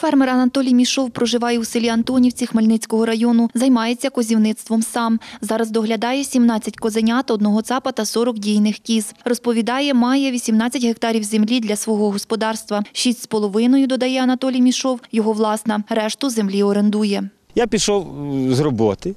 Фермер Анатолій Мішов проживає у селі Антонівці Хмельницького району. Займається козівництвом сам. Зараз доглядає 17 козенят, 1 цапа та 40 дійних кіз. Розповідає, має 18 гектарів землі для свого господарства. 6,5, додає Анатолій Мішов, його власна. Решту землі орендує. Я пішов з роботи,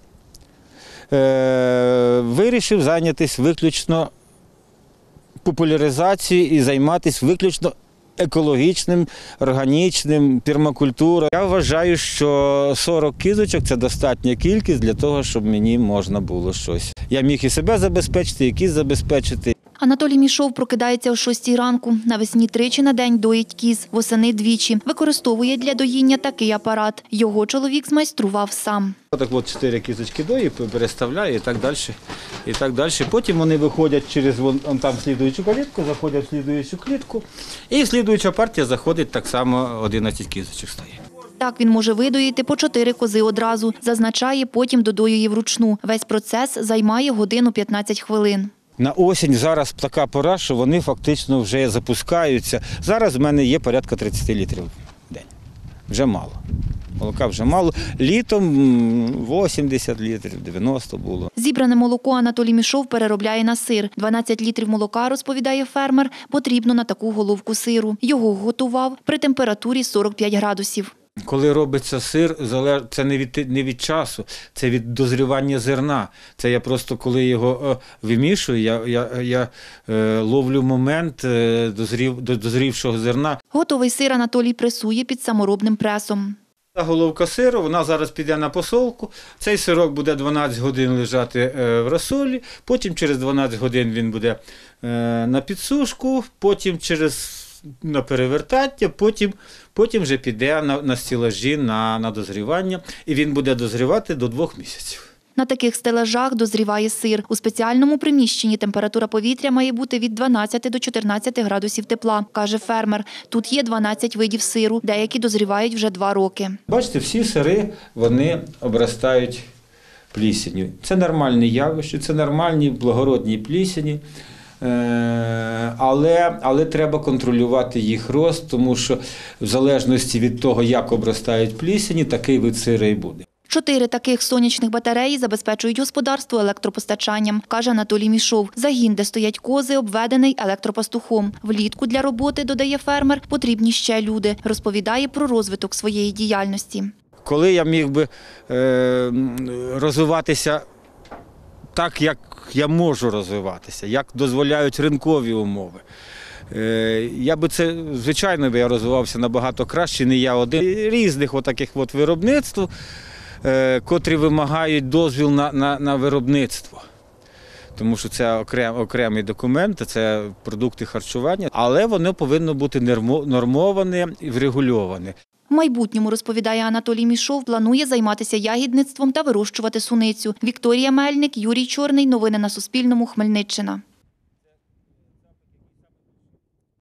вирішив зайнятися виключно популяризацією і займатися виключно екологічним, органічним, пермакультурою. Я вважаю, що 40 кізочок – це достатня кількість для того, щоб мені можна було щось. Я міг і себе забезпечити, і кіз забезпечити. Анатолій Мішов прокидається о 6 ранку. Навесні 3 на день доїть кіз, восени 2. Використовує для доїння такий апарат. Його чоловік змайстрував сам. Так от 4 кізочки дої, переставляю і так далі. І так далі. Потім вони виходять через там слідуючу калітку, заходять в слідуючу клітку. І слідуюча партія заходить, так само 11 кізочок стає. Так він може видоїти по 4 кози одразу. Зазначає, потім додоює вручну. Весь процес займає 1:15 хвилин. На осінь зараз така пора, що вони фактично вже запускаються. Зараз в мене є порядка 30 літрів в день. Вже мало. Молока вже мало. Літом 80 літрів, 90 було. Зібране молоко Анатолій Мішов переробляє на сир. 12 літрів молока, розповідає фермер, потрібно на таку головку сиру. Його готував при температурі 45 градусів. Коли робиться сир, це не від часу, це від дозрівання зерна. Це я просто, коли його вимішую, я ловлю момент дозрівшого зерна. Готовий сир Анатолій пресує під саморобним пресом. Головка сиру, вона зараз піде на посолку. Цей сирок буде 12 годин лежати в розсолі, потім через 12 годин він буде на підсушку, потім на перевертання, потім вже піде на стелажі, на дозрівання, і він буде дозрівати до 2 місяців. На таких стелажах дозріває сир. У спеціальному приміщенні температура повітря має бути від 12 до 14 градусів тепла, каже фермер. Тут є 12 видів сиру, деякі дозрівають вже 2 роки. Бачите, всі сири, вони обростають плісенью. Це нормальне явище, це нормальні благородні плісені. Але треба контролювати їх рост, тому що в залежності від того, як обростають плісені, такий вид сира і буде. 4 таких сонячних батареї забезпечують господарство електропостачанням, каже Анатолій Мішов. Загін, де стоять кози, обведений електропастухом. Влітку для роботи, додає фермер, потрібні ще люди. Розповідає про розвиток своєї діяльності. Коли я міг би розвиватися так, як я можу розвиватися, як дозволяють ринкові умови. Я би звичайно, я розвивався набагато краще, не я один. Різних таких виробництв, котрі вимагають дозвіл на виробництво. Тому що це окремий документ, це продукти харчування, але воно повинно бути нормоване і врегульоване. В майбутньому, розповідає Анатолій Мішов, планує займатися ягідництвом та вирощувати суницю. Вікторія Мельник, Юрій Чорний. Новини на Суспільному. Хмельниччина.